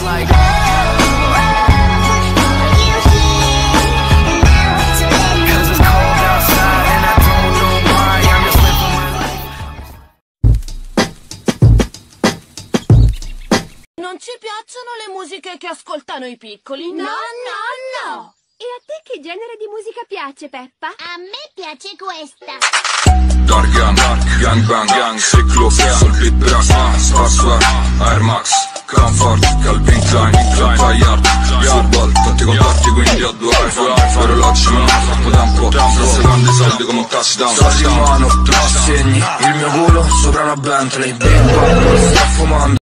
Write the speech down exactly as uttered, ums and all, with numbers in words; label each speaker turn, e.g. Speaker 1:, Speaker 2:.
Speaker 1: like
Speaker 2: Non ci piacciono le musiche che ascoltano i piccoli? No, no, no!
Speaker 3: E a te che genere di musica piace, Peppa?
Speaker 4: A me piace questa.
Speaker 5: Dark Gang, Gang Bang, Gang, Ciclo, Solbit Brass, Sparsware, Air Max, Comfort, Calvin Klein, Bayard, Football, tanti contatti quindi ho due iPhone, orologi ma non ho troppo tempo, sto secondo i soldi come un touchdown. Soldi in mano, tre segni, il mio culo sopra una Bentley, Big Bang, sto fumando.